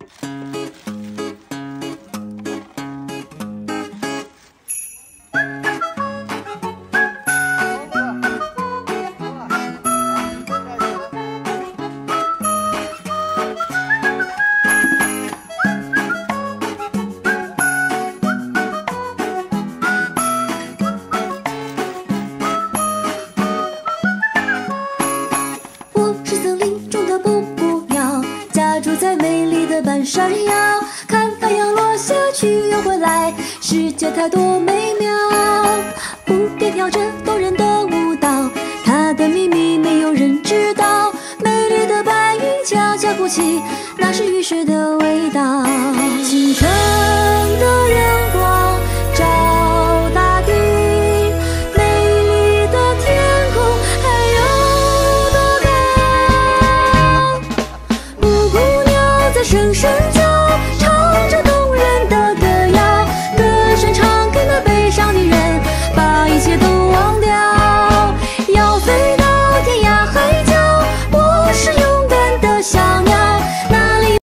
闪耀，看太阳落下去又回来，世界太多美妙。蝴蝶跳着动人的舞蹈，它的秘密没有人知道。美丽的白云悄悄哭泣，那是雨水的味道。清晨的阳光照大地，美丽的天空还有多高？布谷鸟在声声